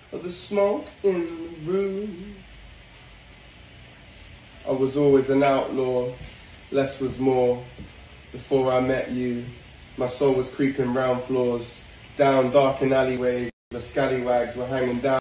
of the smoke in the room. I was always an outlaw, less was more. Before I met you, my soul was creeping round floors, down dark in alleyways, the scallywags were hanging down.